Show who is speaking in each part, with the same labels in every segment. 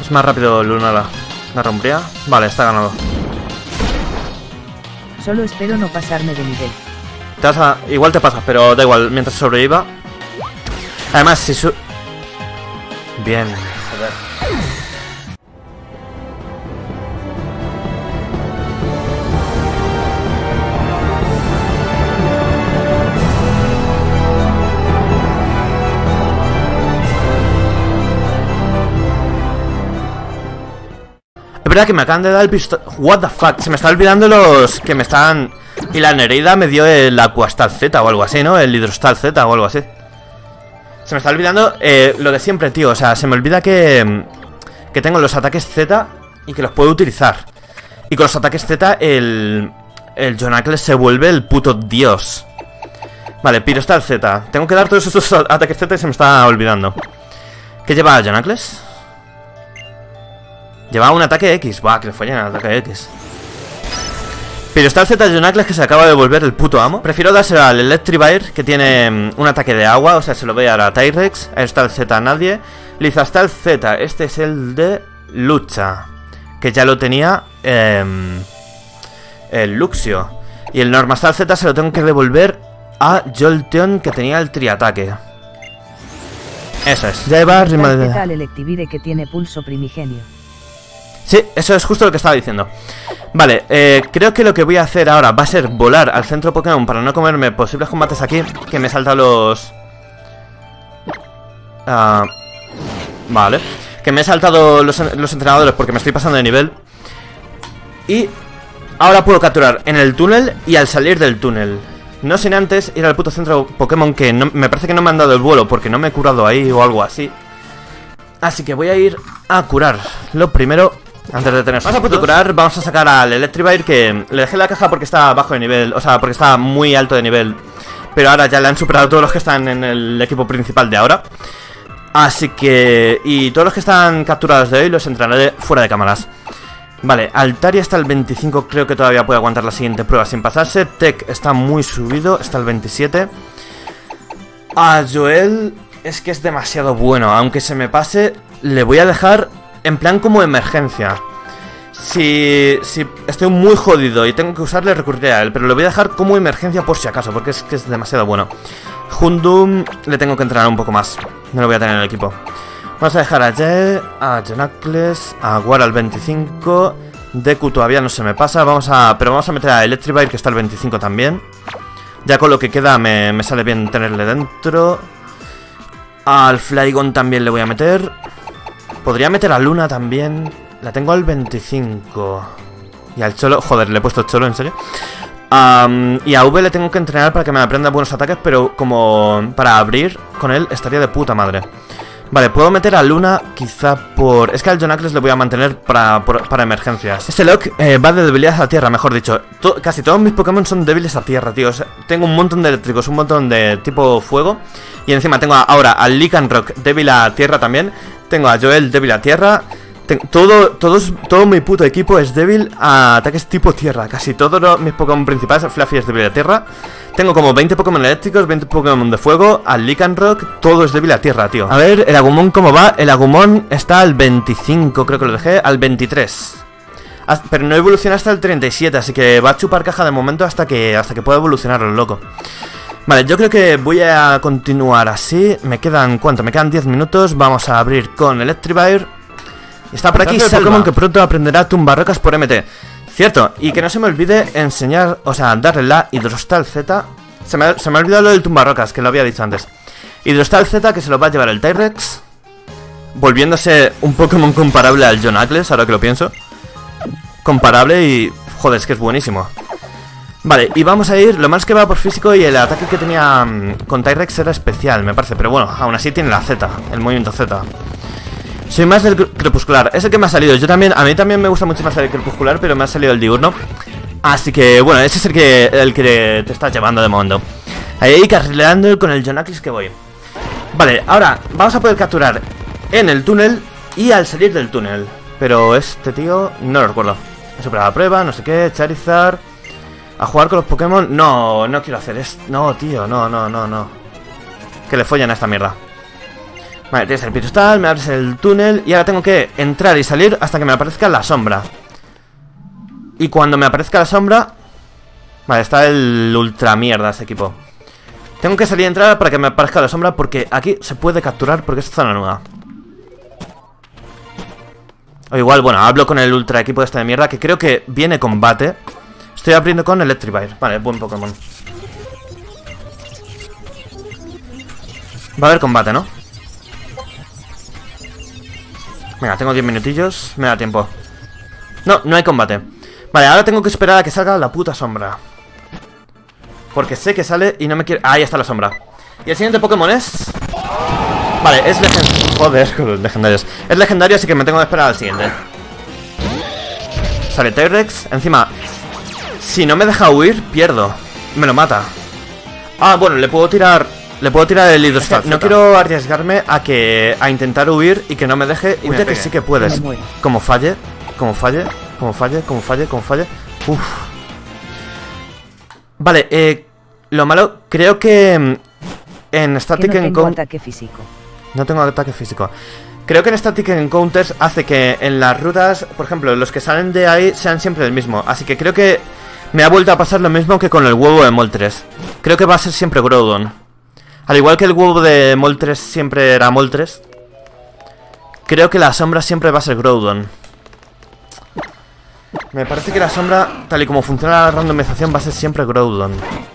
Speaker 1: Es más rápido Lunala. La rompría. Vale, está ganado.
Speaker 2: Solo espero no pasarme de nivel.
Speaker 1: Igual te pasa, pero da igual, mientras sobreviva. Además, si Bien, joder. Es verdad que me acaban de dar el pistola. What the fuck, se me está olvidando los que me están... Y la Nereida me dio el Aquastal Z o algo así, ¿no? El Hidrostal Z o algo así. Se me está olvidando lo de siempre, tío. O sea, se me olvida que tengo los ataques Z y que los puedo utilizar. Y con los ataques Z el Jonacles se vuelve el puto dios. Vale, Pyrostal Z. Tengo que dar todos esos ataques Z y se me está olvidando. ¿Qué lleva Jonacles? Lleva un ataque X. Buah, que le follen el ataque X. Pyrostal Z de Jonacles, que se acaba de volver el puto amo. Prefiero dárselo al Electrivire, que tiene un ataque de agua. O sea, se lo voy a dar a Tyrex. Aerostal Z a nadie. Lizastal Z, este es el de lucha, que ya lo tenía el Luxio. Y el Normastal Z se lo tengo que devolver a Jolteon, que tenía el triataque. Eso es. Ya lleva ritmo de...
Speaker 2: al Electivire, que tiene pulso primigenio.
Speaker 1: Sí, eso es justo lo que estaba diciendo. Vale, creo que lo que voy a hacer ahora va a ser volar al centro Pokémon para no comerme posibles combates aquí. Que me he saltado los... vale. Que me he saltado los entrenadores porque me estoy pasando de nivel. Y ahora puedo capturar en el túnel y al salir del túnel. No sin antes ir al puto centro Pokémon, que no, me parece que no me han dado el vuelo porque no me he curado ahí o algo así. Así que voy a ir a curar. Lo primero... Antes de tener... Vamos a puto curar, vamos a sacar al Electivire, que le dejé la caja porque está bajo de nivel. O sea, porque está muy alto de nivel. Pero ahora ya le han superado todos los que están en el equipo principal de ahora. Así que... Y todos los que están capturados de hoy los entrenaré fuera de cámaras. Vale, Altaria está al 25, creo que todavía puede aguantar la siguiente prueba sin pasarse. Tech está muy subido, está al 27. A Joel es que es demasiado bueno. Aunque se me pase, le voy a dejar... En plan como emergencia. Si estoy muy jodido y tengo que usarle, recurriré a él. Pero lo voy a dejar como emergencia por si acaso, porque es que es demasiado bueno. Hundum le tengo que entrenar un poco más. No lo voy a tener en el equipo. Vamos a dejar a Ye, a Jonacles, a Guara al 25. Deku todavía no se me pasa. Pero vamos a meter a Electivire, que está al 25 también. Ya con lo que queda me sale bien tenerle dentro. Al Flygon también le voy a meter. Podría meter a Luna también. La tengo al 25. Y al Cholo... Joder, le he puesto Cholo, ¿en serio? Y a V le tengo que entrenar para que me aprenda buenos ataques. Pero como para abrir con él estaría de puta madre. Vale, puedo meter a Luna quizá por... Es que al Jonacles le voy a mantener para emergencias. Este lock va de debilidad a tierra, mejor dicho. Casi todos mis Pokémon son débiles a tierra, tío. O sea, tengo un montón de eléctricos, un montón de tipo fuego. Y encima tengo ahora al Lycanroc débil a tierra también. Tengo a Joel débil a tierra. Todo mi puto equipo es débil a ataques tipo tierra. Casi todos mis Pokémon principales, Fluffy es débil a tierra. Tengo como 20 Pokémon eléctricos, 20 Pokémon de fuego. Al Lycanroc, todo es débil a tierra, tío. A ver, el Agumon, ¿cómo va? El Agumon está al 25, creo que lo dejé. Al 23. Pero no evoluciona hasta el 37, así que va a chupar caja de momento hasta que pueda evolucionar el loco. Vale, yo creo que voy a continuar así. Me quedan, ¿cuánto? Me quedan 10 minutos. Vamos a abrir con Electivire. Está por aquí Pokémon que pronto aprenderá tumbarrocas por MT. Cierto, y que no se me olvide enseñar, o sea, darle la Hidrostal Z. Se me ha olvidado lo del tumbarrocas, que lo había dicho antes. Hidrostal Z, que se lo va a llevar el Tyrex, volviéndose un Pokémon comparable al Jonacles, ahora que lo pienso. Comparable y... Joder, es que es buenísimo. Vale, y vamos a ir, lo más que va por físico, y el ataque que tenía con Tyrex era especial, me parece. Pero bueno, aún así tiene la Z, el movimiento Z. Soy más del crepuscular, es el que me ha salido. A mí también me gusta mucho más el crepuscular, pero me ha salido el diurno. Así que, bueno, ese es el que te estás llevando de momento. Ahí carrileando con el Jonacles que voy. Vale, ahora vamos a poder capturar en el túnel y al salir del túnel. Pero este tío, no lo recuerdo. He superado la prueba, no sé qué, Charizard. A jugar con los Pokémon. No, no quiero hacer esto. No, tío, no. Que le follen a esta mierda. Vale, tienes el pitustal, me abres el túnel y ahora tengo que entrar y salir hasta que me aparezca la sombra. Y cuando me aparezca la sombra... Vale, está el ultra mierda ese equipo. Tengo que salir y entrar para que me aparezca la sombra porque aquí se puede capturar porque es zona nueva. O igual, bueno, hablo con el ultra equipo este de mierda que creo que viene combate. Estoy abriendo con Electrivire. Vale, buen Pokémon. Va a haber combate, ¿no? Venga, tengo 10 minutillos. Me da tiempo. No, no hay combate. Vale, ahora tengo que esperar a que salga la puta sombra. Porque sé que sale y no me quiere... Ahí está la sombra. Y el siguiente Pokémon es... Vale, es legendario. Joder, con los legendarios. Es legendario, así que me tengo que esperar al siguiente. Sale T-Rex. Encima, si no me deja huir, pierdo. Me lo mata. Ah, bueno, le puedo tirar el Hidrostat. No quiero arriesgarme a intentar huir y que no me deje. Y me que sí que puedes. Como falle. Uff. Vale, lo malo, creo que en Static
Speaker 2: Encounter... No tengo ataque físico.
Speaker 1: No tengo ataque físico. Creo que en Static Encounters hace que en las rutas, por ejemplo, los que salen de ahí sean siempre el mismo. Así que creo que me ha vuelto a pasar lo mismo que con el huevo de Moltres. Creo que va a ser siempre Groudon. Al igual que el huevo de Moltres siempre era Moltres, creo que la sombra siempre va a ser Groudon. Me parece que la sombra, tal y como funciona la randomización, va a ser siempre Groudon.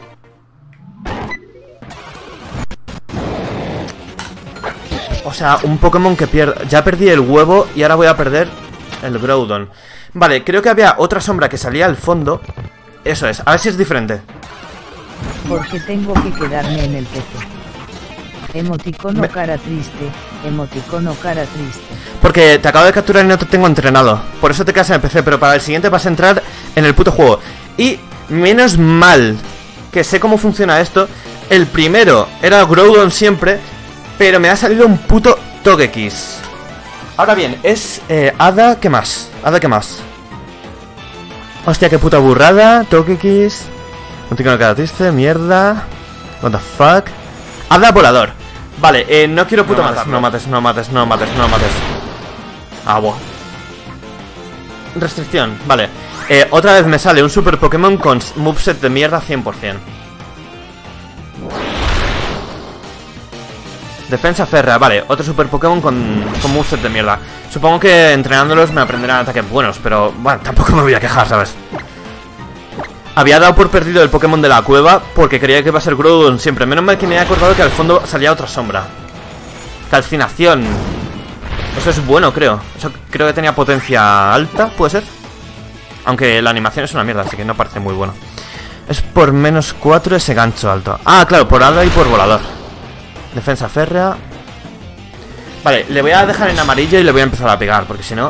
Speaker 1: O sea, un Pokémon que pierda. Ya perdí el huevo y ahora voy a perder el Groudon. Vale, creo que había otra sombra que salía al fondo. Eso es, a ver si es diferente.
Speaker 2: Porque tengo que quedarme en el PC. Emoticono cara triste, emoticono cara triste.
Speaker 1: Porque te acabo de capturar y no te tengo entrenado. Por eso te quedas en el PC, pero para el siguiente vas a entrar en el puto juego. Y menos mal que sé cómo funciona esto. El primero era Groudon siempre, pero me ha salido un puto Togekiss. Ahora bien, es Hada, ¿qué más? Hada, ¿qué más? Hostia, qué puta burrada. Togekiss. Emoticono cara triste, mierda. What the fuck. Hada volador. Vale, no quiero puto matar. No mates. Ah, buah. Restricción, vale. Otra vez me sale un super Pokémon con moveset de mierda 100%. Defensa férrea, vale. Otro super Pokémon con moveset de mierda. Supongo que entrenándolos me aprenderán ataques buenos, pero bueno, tampoco me voy a quejar, ¿sabes? Había dado por perdido el Pokémon de la cueva porque creía que iba a ser Groudon siempre. Menos mal que me he acordado que al fondo salía otra sombra. Calcinación. Eso es bueno, creo. Eso creo que tenía potencia alta, ¿puede ser? Aunque la animación es una mierda, así que no parece muy bueno. Es por -4 ese gancho alto. Ah, claro, por Hada y por volador. Defensa férrea. Vale, le voy a dejar en amarillo y le voy a empezar a pegar, porque si no...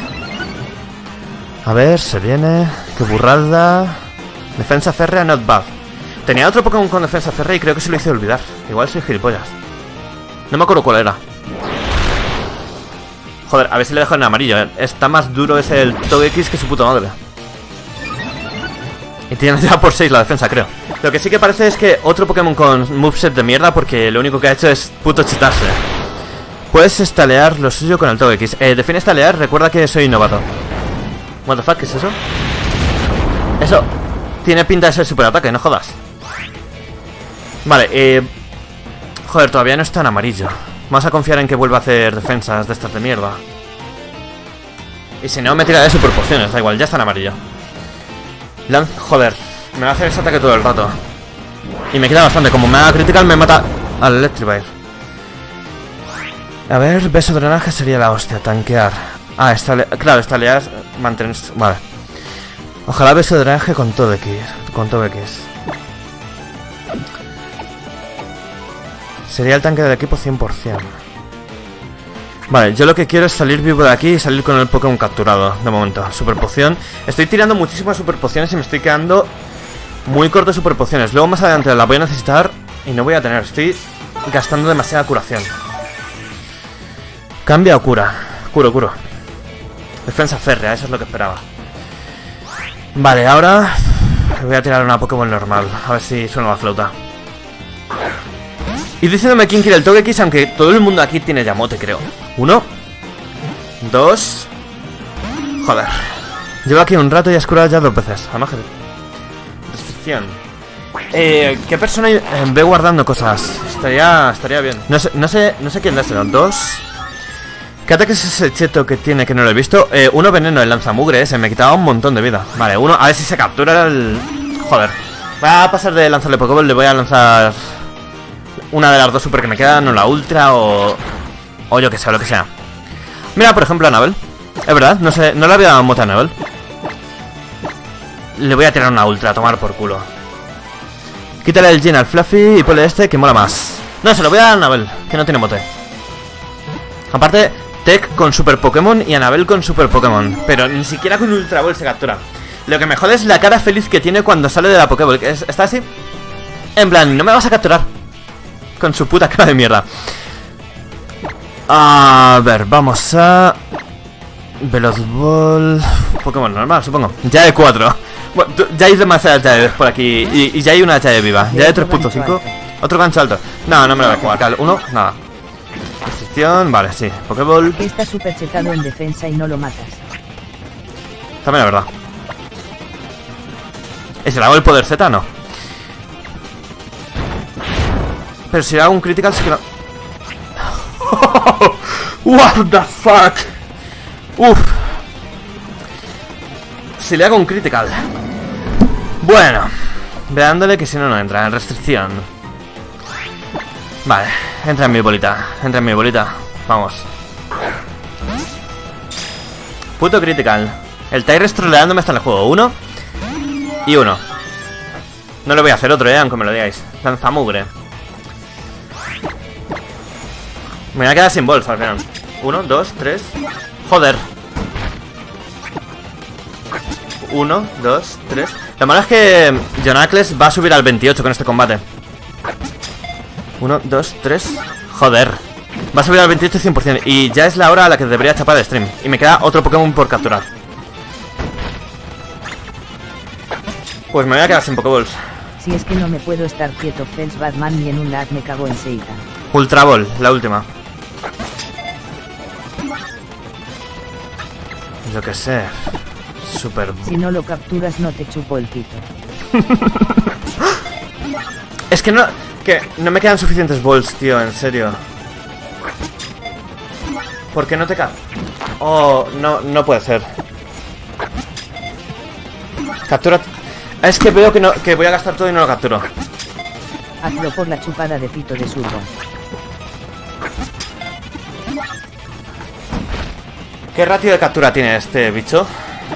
Speaker 1: A ver, se viene... Qué burrada... Defensa férrea, not bad. Tenía otro Pokémon con defensa férrea y creo que se lo hice olvidar. Igual soy gilipollas. No me acuerdo cuál era. Joder, a ver si le dejo en amarillo, ¿eh? Está más duro ese el Togekiss que su puta madre. Y tiene ya por 6 la defensa, creo. Lo que sí que parece es que otro Pokémon con moveset de mierda, porque lo único que ha hecho es puto chetarse. Puedes estalear lo suyo con el Togekiss. Define estalear, recuerda que soy novato. What the fuck, ¿qué es eso? Eso... Tiene pinta de ser superataque, no jodas. Vale, joder, todavía no está en amarillo. Vamos a confiar en que vuelva a hacer defensas de estas de mierda. Y si no, me tira de superpociones, da igual, ya está en amarillo. Joder, me va a hacer ese ataque todo el rato. Y me queda bastante, como me haga critical me mata al Electrivire. A ver, beso de drenaje sería la hostia, tanquear. Ah, claro, estalear, mantenerse... Vale. Ojalá beso de drenaje con Togekiss. Sería el tanque del equipo 100%. Vale, yo lo que quiero es salir vivo de aquí y salir con el Pokémon capturado. De momento, super poción. Estoy tirando muchísimas super pociones y me estoy quedando muy corto de super pociones. Luego más adelante las voy a necesitar y no voy a tener. Estoy gastando demasiada curación. Cambia o cura. Curo. Defensa férrea, eso es lo que esperaba. Vale, ahora voy a tirar una Pokémon normal. A ver si suena la flauta. Y diciéndome quién quiere el Togekiss, aunque todo el mundo aquí tiene Yamote, creo. 1, 2. Joder. Llevo aquí un rato y has curado ya 2 veces. Además que... Restricción. ¿Qué persona ve guardando cosas? Estaría bien. No sé quién dárselo. 2. ¿Qué ataque es ese cheto que tiene que no lo he visto? 1 veneno, el lanzamugre ese. Me quitaba un montón de vida. Vale, 1. A ver si se captura el... Joder. Voy a pasar de lanzarle Pokéball. Le voy a lanzar una de las 2 super que me quedan. O la ultra o yo que sé, lo que sea. Mira, por ejemplo, a Anabel. Es verdad, no sé, no le había dado mote a Anabel. Le voy a tirar una ultra, a tomar por culo. Quítale el Jin al Fluffy y ponle este que mola más. No, se lo voy a dar a Anabel, que no tiene mote. Aparte, Tech con Super Pokémon y Anabel con Super Pokémon. Pero ni siquiera con Ultra Ball se captura. Lo que me jode es la cara feliz que tiene cuando sale de la Pokéball. Está así. En plan, no me vas a capturar. Con su puta cara de mierda. A ver, vamos a... Veloz Ball... Pokémon normal, supongo. Ya hay 4. Bueno, ya hay demasiadas llaves por aquí. Y ya hay una llave viva. Ya hay 3.5. Otro gancho alto. No, no me lo voy a jugar. 1, nada. Restricción, vale, sí. Pokéball.
Speaker 2: Que está súper chetado en defensa y no lo matas.
Speaker 1: También la verdad. ¿Y si le hago el poder Z? No. Pero si le hago un critical, sí que no. What the fuck. Uff. Si le hago un critical. Bueno. Veándole que si no, no entra en restricción. Vale, entra en mi bolita. Entra en mi bolita. Vamos. Puto critical. El Tyrus troleándome hasta en el juego. 1 y 1. No le voy a hacer otro, aunque me lo digáis. Lanzamugre. Me voy a quedar sin bolsa al final. 1, 2, 3. Joder. 1, 2, 3. Lo malo es que Jonacles va a subir al 28 con este combate. 1, 2, 3. Joder. Va a subir al 28 100%. Y ya es la hora a la que debería chapar el stream. Y me queda otro Pokémon por capturar. Pues me voy a quedar sin Pokéballs.
Speaker 2: Si es que no me puedo estar quieto, Fels Batman, ni en un lag me cago en Seitan.
Speaker 1: Ultra Ball, la última. Yo qué sé. Super...
Speaker 2: Si no lo capturas no te chupo el pito.
Speaker 1: Es que no me quedan suficientes balls, tío, en serio. ¿Por qué no te cae? Oh, no puede ser. Captura... Es que veo que voy a gastar todo y no lo capturo.
Speaker 2: Hazlo por la chupada de pito de Surbo.
Speaker 1: ¿Qué ratio de captura tiene este bicho?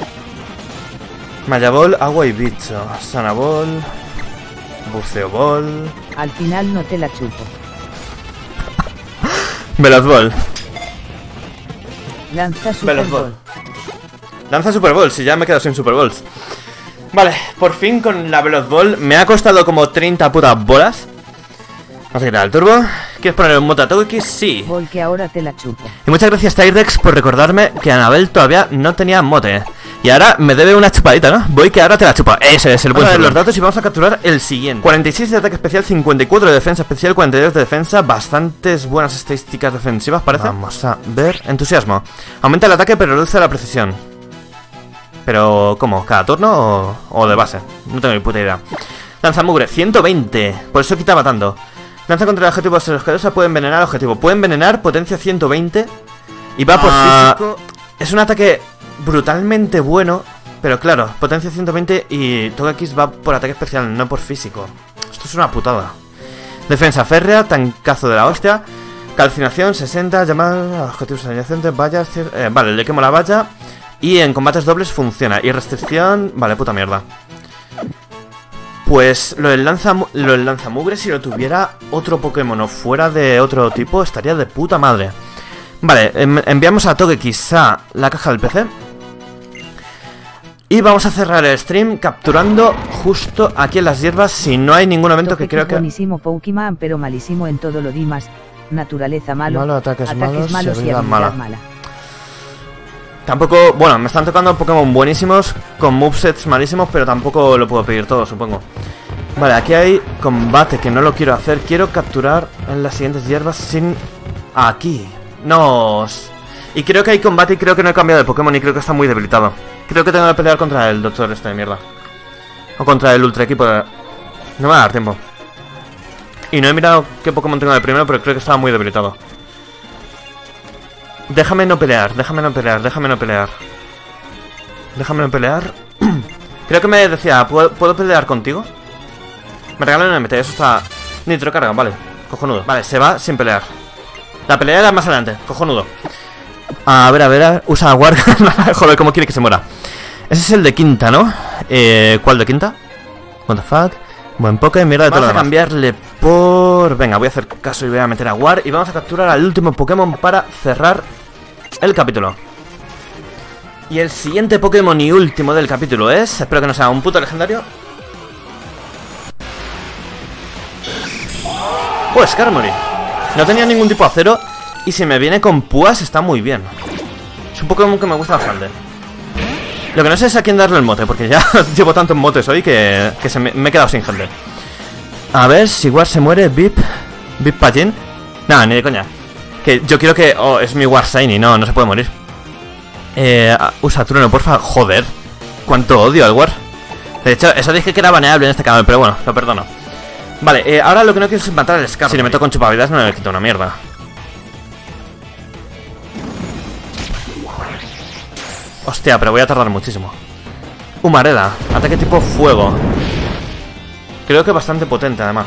Speaker 1: Maya Ball, agua y bicho. Sana Ball, Buceo Ball.
Speaker 2: Al final no te la chupo.
Speaker 1: Veloz Ball.
Speaker 2: Lanza Super Ball.
Speaker 1: Lanza Super Ball, si ya me he quedado sin Super Balls. Vale, por fin con la Veloz Ball. Me ha costado como 30 putas bolas. Vamos a quitar el turbo. ¿Quieres poner un mote a Togekiss? Sí.
Speaker 2: Ball que ahora te la chupo.
Speaker 1: Y muchas gracias Tyrex por recordarme que Anabel todavía no tenía mote. Y ahora me debe una chupadita, ¿no? Voy que ahora te la chupa. Ese es el buen. Vamos a ver los datos y vamos a capturar el siguiente. 46 de ataque especial, 54 de defensa especial, 42 de defensa. Bastantes buenas estadísticas defensivas, parece. Vamos a ver. Entusiasmo. Aumenta el ataque pero reduce la precisión. Pero, ¿cómo? ¿Cada turno o de base? No tengo ni puta idea. Lanzamugre, 120. Por eso quita matando. Lanza contra el objetivo asquerosa, puede envenenar al objetivo. Puede envenenar, potencia 120. Y va por físico. Es un ataque brutalmente bueno. Pero claro, potencia 120 y Togekiss va por ataque especial, no por físico. Esto es una putada. Defensa férrea, tancazo de la hostia. Calcinación, 60, llamar a objetivos adyacentes, vallas... vale, le quemo la valla. Y en combates dobles funciona. Y restricción... Vale, puta mierda. Pues lo del lanzamugre, si lo tuviera otro Pokémon o fuera de otro tipo, estaría de puta madre. Vale, enviamos a Togekiss a la caja del PC. Y vamos a cerrar el stream capturando justo aquí en las hierbas, si no hay ningún evento que creo que...
Speaker 2: Buenísimo Pokémon, pero malísimo en todo lo demás. Naturaleza malo,
Speaker 1: ataques
Speaker 2: malos y habilidad mala.
Speaker 1: Tampoco, bueno, me están tocando Pokémon buenísimos con movesets malísimos, pero tampoco lo puedo pedir todo, supongo. Vale, aquí hay combate que no lo quiero hacer. Quiero capturar en las siguientes hierbas sin... Aquí. No. Y creo que hay combate y creo que no he cambiado de Pokémon y creo que está muy debilitado. Creo que tengo que pelear contra el doctor este de mierda. O contra el ultra equipo de... No me va a dar tiempo. Y no he mirado qué Pokémon tengo de primero, pero creo que estaba muy debilitado. Déjame no pelear, déjame no pelear, déjame no pelear. Déjame no pelear. Creo que me decía, ¿puedo pelear contigo? Me regalan un MT, eso está... Nitro carga, vale, cojonudo. Vale, se va sin pelear. La pelea era más adelante, cojonudo. A ver, usa War. Joder, ¿cómo quiere que se muera? Ese es el de quinta, ¿no? ¿Cuál de quinta? What the fuck. Buen Poké, mierda de todo. Vamos a cambiarle por... Venga, voy a hacer caso y voy a meter a War. Y vamos a capturar al último Pokémon para cerrar el capítulo. Y el siguiente Pokémon y último del capítulo es... Espero que no sea un puto legendario. Oh, Skarmory. No tenía ningún tipo de acero. Y si me viene con púas está muy bien. Es un Pokémon que me gusta bastante. Lo que no sé es a quién darle el mote, porque ya llevo tantos motes hoy que me he quedado sin gente. A ver si War se muere. Vip Pajin. Nada, ni de coña. Que yo quiero que... Oh, es mi War Shiny. No se puede morir. Usa trueno, porfa. Joder, cuánto odio al War. De hecho, eso dije que era baneable en este canal, pero bueno, lo perdono. Vale, ahora lo que no quiero es matar al Skarmory. Si le meto con chupavidas no le quito una mierda. Hostia, pero voy a tardar muchísimo. Humareda, ataque tipo fuego. Creo que bastante potente además.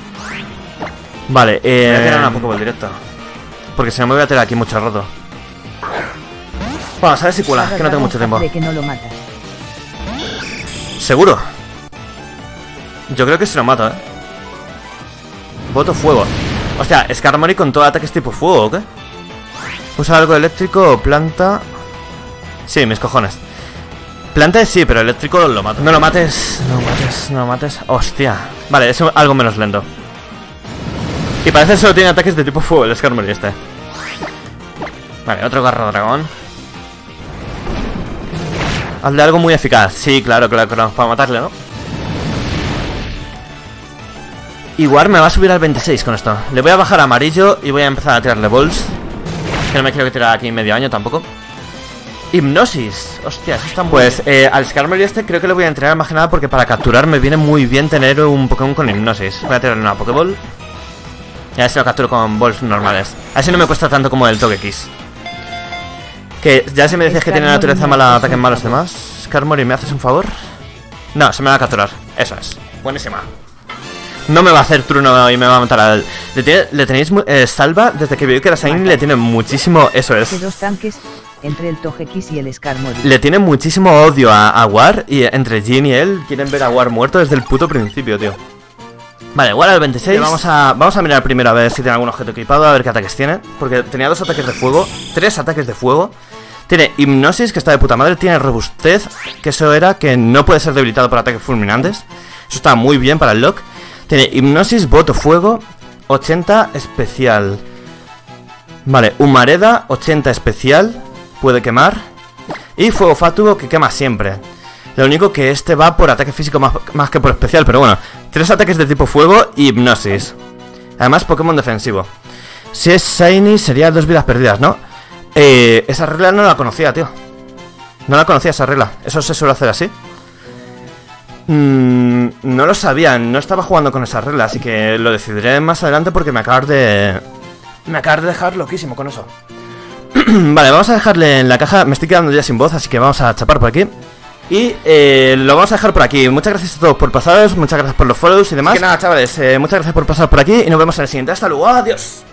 Speaker 1: Vale, voy a tirar una Pokéball directa, porque si no me voy a tirar aquí mucho rato. Vamos a ver si cuela, que no tengo mucho tiempo.
Speaker 2: Que no lo matas.
Speaker 1: ¿Seguro? Yo creo que se lo mato, Voto fuego. Hostia, Skarmory con todo ataques tipo fuego, ¿o qué? Usa algo eléctrico o planta. Sí, mis cojones. Planta sí, pero eléctrico lo mato. No lo mates, no lo mates. Hostia. Vale, es algo menos lento. Y parece que solo tiene ataques de tipo fuego el Skarmory este. Vale, otro garro dragón. Hazle algo muy eficaz. Sí, claro, para matarle, ¿no? Igual me va a subir al 26 con esto. Le voy a bajar a amarillo y voy a empezar a tirarle balls. Que no me quiero que tirar aquí medio año tampoco. Hipnosis. Hostia, eso está muy... Pues al Skarmory este creo que le voy a entrenar más que nada porque para capturar me viene muy bien tener un Pokémon con hipnosis. Voy a tirarle una Pokéball. Y a ver si lo capturo con balls normales. Así no me cuesta tanto como el Togekiss. Que ya si me decías que tiene naturaleza mala, ataques malos y demás. Skarmory, ¿me haces un favor? No, se me va a capturar. Eso es. Buenísima. No me va a hacer trueno y me va a matar al... Le tenéis... Salva, desde que veo que era Shiny, le tiene muchísimo... Eso es.
Speaker 2: Dos tanques entre el Togekiss y el Skarmory.
Speaker 1: Le tiene muchísimo odio a War. Y entre Jin y él quieren ver a War muerto desde el puto principio, tío. Vale, War al 26. Vamos a mirar primero a ver si tiene algún objeto equipado, a ver qué ataques tiene. Porque tenía 2 ataques de fuego, 3 ataques de fuego. Tiene hipnosis, que está de puta madre. Tiene robustez, que eso era que no puede ser debilitado por ataques fulminantes. Eso está muy bien para el lock. Tiene hipnosis, voto fuego, 80 especial. Vale, Humareda, 80 especial. Puede quemar. Y fuego fatuo, que quema siempre. Lo único que este va por ataque físico más que por especial. Pero bueno, 3 ataques de tipo fuego y hipnosis. Además, Pokémon defensivo. Si es Shiny sería 2 vidas perdidas, ¿no? Esa regla no la conocía, tío. No la conocía esa regla. ¿Eso se suele hacer así? No lo sabía, no estaba jugando con esa regla, así que lo decidiré más adelante porque me acabas de dejar loquísimo con eso. Vale, vamos a dejarle en la caja. Me estoy quedando ya sin voz, así que vamos a chapar por aquí. Y lo vamos a dejar por aquí. Muchas gracias a todos por pasaros, muchas gracias por los follows y demás. Así que nada, chavales, muchas gracias por pasar por aquí y nos vemos en el siguiente. Hasta luego, adiós.